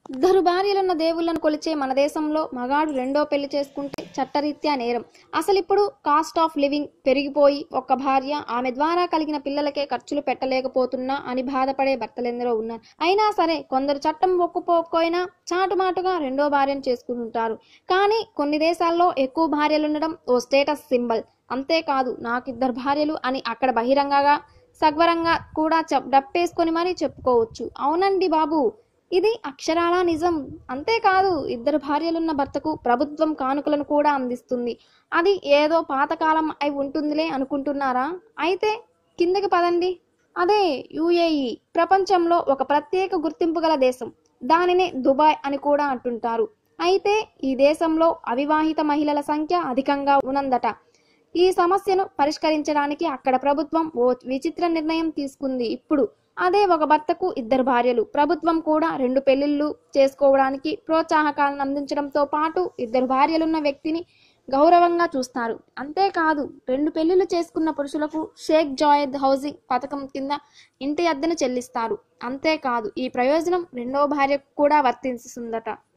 ఇద్దరు భార్యలున్న దేవుళ్లను కొలిచే మన దేశంలో మగాడు రెండో పెళ్లి చేసుకుంటే చట్టరీత్యా నేరం. అసలు ఇప్పుడు కాస్ట్ ఆఫ్ లివింగ్ పెరిగిపోయి ఒక్క భార్య ఆమె ద్వారా కలిగిన పిల్లలకే ఖర్చులు పెట్టలేకపోతున్నా అని బాధపడే భర్తలెందరో ఉన్నారు. అయినా సరే కొందరు చట్టం ఒప్పుకోకపోయినా చాటుమాటుగా రెండో భార్యను చేసుకుంటుంటారు. కానీ కొన్ని దేశాల్లో ఎక్కువ భార్యలుండడం ఓ స్టేటస్ సింబల్. అంతేకాదు నాకిద్దరు భార్యలు అని అక్కడ బహిరంగంగా సగ్వరంగా కూడా డప్పేసుకొని మరీ చెప్పుకోవచ్చు. అవునండి బాబు, ఇది అక్షరాలా నిజం. అంతేకాదు ఇద్దరు భార్యలున్న భర్తకు ప్రభుత్వం కానుకలను కూడా అందిస్తుంది. అది ఏదో పాతకాలం అయి ఉంటుందిలే అనుకుంటున్నారా? అయితే కిందకి పదండి. అదే యుఏఈ ప్రపంచంలో ఒక ప్రత్యేక గుర్తింపు గల దేశం. దానినే దుబాయ్ అని కూడా అంటుంటారు. అయితే ఈ దేశంలో అవివాహిత మహిళల సంఖ్య అధికంగా ఉన్నందట. ఈ సమస్యను పరిష్కరించడానికి అక్కడ ప్రభుత్వం ఓ విచిత్ర నిర్ణయం తీసుకుంది. ఇప్పుడు అదే ఒక భర్తకు ఇద్దరు భార్యలు. ప్రభుత్వం కూడా రెండు పెళ్లిళ్లు చేసుకోవడానికి ప్రోత్సాహకాలను అందించడంతో పాటు ఇద్దరు భార్యలున్న వ్యక్తిని గౌరవంగా చూస్తారు. అంతేకాదు రెండు పెళ్లిళ్లు చేసుకున్న పురుషులకు షేక్ జాయద్ హౌసింగ్ పథకం కింద ఇంటి అద్దెను చెల్లిస్తారు. అంతేకాదు ఈ ప్రయోజనం రెండో భార్యకు కూడా వర్తిస్తుందట.